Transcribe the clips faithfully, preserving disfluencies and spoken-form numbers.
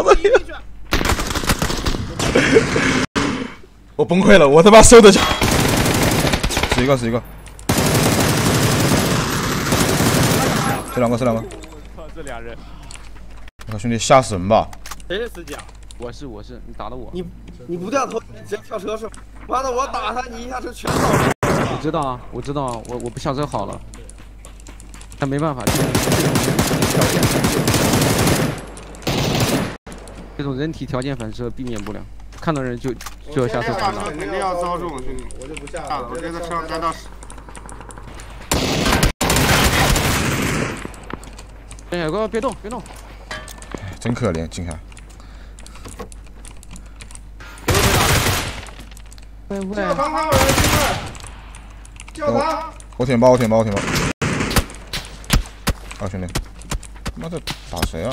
操作。我崩溃了，我他妈收的枪。死一个，死一个。这两个，这两个。 操，这俩人。 我靠，兄弟，吓死人吧！ 谁是司机啊？ 我是我是，你打的我。 你你不掉头，直接跳车是吧？妈的，我打他，你一下车全倒。 我知道啊，我知道啊，我我不下车好了。但没办法，这种条件反射，这种人体条件反射避免不了，看到人就就要下车反打。 肯定要遭这种兄弟，我就不下了，我这个车上干到死。 哎呀，哥，别动，别动！ 真可怜，金海。 喂喂！ 叫他他们来，叫他！ 我舔包，我舔包，我舔包。啊，兄弟，妈的，打谁啊？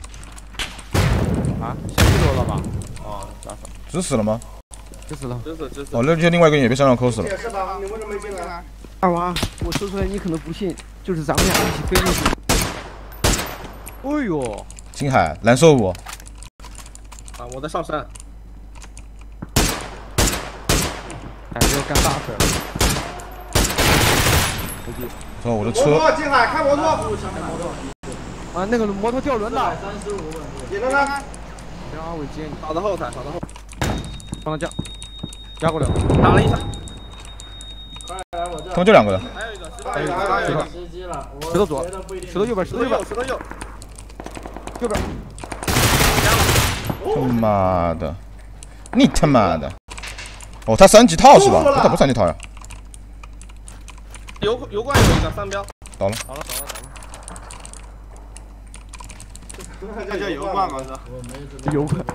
啊，下一楼了吧？哦，打死。 直死了吗？ 直死了， 直死直死。 哦，那就另外一个人也被山上扣死了。 是吧？你为什么没进来？ 二娃，我说出来你可能不信，就是咱们俩一起飞进去。哎呦！ 金海，蓝瘦我。 啊，我在上山。 哎，要干大事了。 说我的车。 摩托，金海，开摩托。 啊，那个摩托掉轮了。 你呢？ 让阿伟接你。 扫到后台，扫到后。 帮他降，压过来。 打了一下。 他们就两个人。 还有一个， 还有一个，还有一个。 石头左，石头右边，石头右边， 石头右。 右边。 他妈的！你他妈的！哦，他三级套是吧？他不是三级套呀。 油油罐有一个三标。 倒了。 倒了，倒了，倒了。 这叫油罐吗？ 这油罐。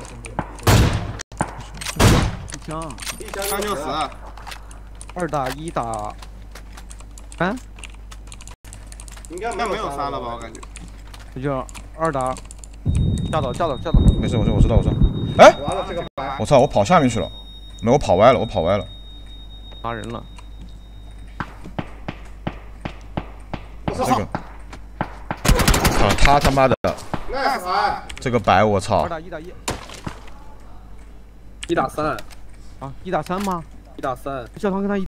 一枪。 一枪就死。 二打一打。三。 应该没有三了吧？我感觉。 这就二打。架倒，架倒，架倒。 没事，我知我知道，我知道。哎， 完了这个白。 我操！我跑下面去了，没，我跑歪了，我跑歪了。 杀人了。 这个。啊，他他妈的！ 那白。 这个白，我操！ 二打一打一。 一打三。 啊，一打三吗？ 一打三。 教堂跟他一。